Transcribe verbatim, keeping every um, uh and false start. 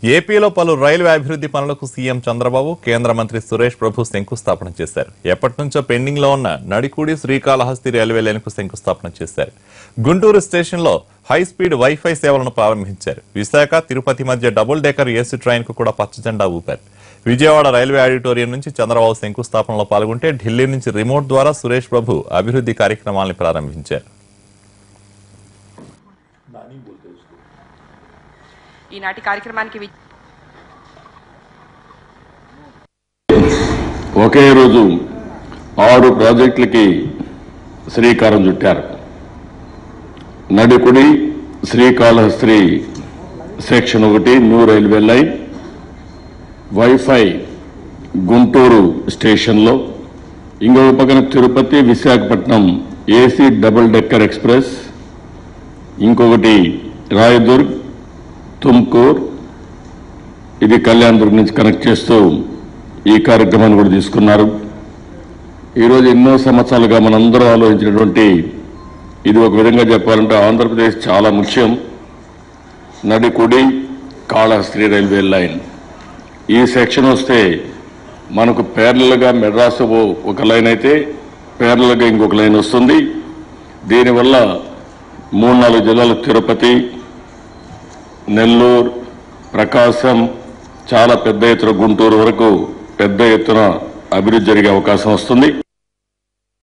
ఏపీలో పలు రైల్వే అభివృద్ధి పనులకు సీఎం చంద్రబాబు కేంద్ర మంత్రి సురేష్ ప్రభు శంకుస్థాపన చేశారు. ఎప్పటి నుంచో పెండింగ్ లో ఉన్న నడికుడి శ్రీకాళహస్తి రైల్వే లైన్కు శంకుస్థాపన చేశారు. గుంటూరు స్టేషన్లో హై స్పీడ్ వైఫై సేవలను ప్రారంభించారు. విశాఖ తిరుపతి మధ్య డబుల్ డెకర్ ఏసీ ట్రైన్ కు కూడా పచ్చజెండా ఊపారు. విజయవాడ రైల్వే ఆడిటోరియం నుంచి చంద్రబాబు శంకుస్థాపనలో పాల్గొంటే ఢిల్లీ నుంచి రిమోట్ ద్వారా సురేష్ ప్రభు అభివృద్ధి కార్యక్రమాలను ప్రారంభించారు. ఈనాటి కార్యక్రమానికి ఒకే రోజు ఆరు ప్రాజెక్టులకి శ్రీకారం చుట్టారు. నడికుడి శ్రీకాళహస్తి సెక్షన్ ఒకటి new railway line, wifi Guntur స్టేషన్లో, ఇంకొక పక్కన Tirupati Visakhapatnam AC double decker express, ఇంకొకటి రాయదుర్గ్ తుమ్కూర్, ఇది కళ్యాణదుర్గ్ నుంచి కనెక్ట్ చేస్తూ ఈ కార్యక్రమాన్ని కూడా తీసుకున్నారు. ఈరోజు ఎన్నో సంవత్సరాలుగా మనందరూ ఆలోచించినటువంటి, ఇది ఒక విధంగా చెప్పాలంటే ఆంధ్రప్రదేశ్ చాలా ముఖ్యం, నడికుడి కాళహస్తి రైల్వే లైన్. ఈ సెక్షన్ వస్తే మనకు పేర్లగా మెడ్రాస్ ఒక లైన్ అయితే పేర్లగా ఇంకొక లైన్ వస్తుంది. దీనివల్ల మూడు నాలుగు జిల్లాలు తిరుపతి, నెల్లూరు, ప్రకాశం, చాలా పెద్ద ఎత్తున గుంటూరు వరకు పెద్ద ఎత్తున అభివృద్ధి జరిగే అవకాశం వస్తుంది.